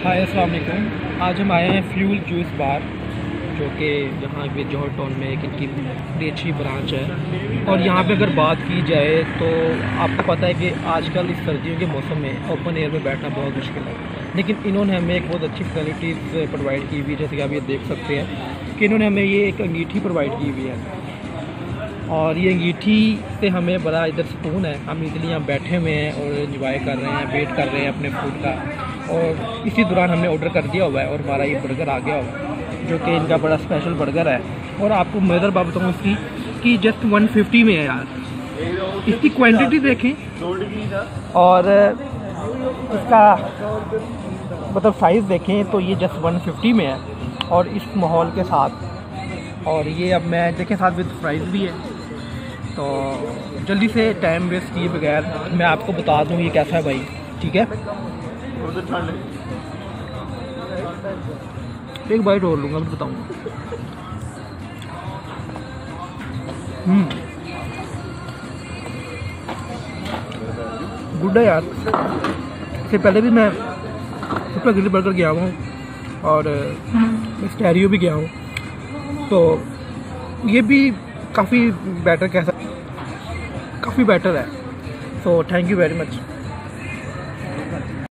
हाय अस्सलाम वालेकुम। आज हम आए हैं फ्यूल जूस बार, जो कि यहाँ पे जौहर टाउन में एक इनकी बड़ी अच्छी ब्रांच है। और यहाँ पे अगर बात की जाए तो आपको पता है कि आजकल इस सर्दियों के मौसम में ओपन एयर में बैठना बहुत मुश्किल है, लेकिन इन्होंने हमें एक बहुत अच्छी फैसिलिटीज़ प्रोवाइड की हुई है। जैसे कि आप ये देख सकते हैं कि इन्होंने हमें ये एक अंगीठी प्रोवाइड की हुई है, और ये अंगीठी से हमें बड़ा इधर सुकून है। हम इसलिए यहाँ बैठे हुए हैं और इंजॉय कर रहे हैं, वेट कर रहे हैं अपने फूड का। और इसी दौरान हमने ऑर्डर कर दिया हुआ है और हमारा ये बर्गर आ गया हुआ है, जो कि इनका बड़ा स्पेशल बर्गर है। और आपको मज़ेदार बात बताऊँ इसकी कि जस्ट 150 में है यार। इसकी क्वांटिटी देखें और इसका मतलब साइज़ देखें तो ये जस्ट 150 में है, और इस माहौल के साथ। और ये अब मैं देखें साथ विद प्राइस भी है। तो जल्दी से टाइम वेस्ट किए बगैर मैं आपको बता दूं ये कैसा है भाई, ठीक है। एक बाइट और लूँगा, मैं बताऊँगा। गुड है यार। इससे पहले भी मैं सुपर ग्रिल बर्गर गया हूँ और स्टेरियो भी गया हूँ, तो ये भी काफ़ी बेटर, कैसा काफ़ी बेटर है। So thank you very much.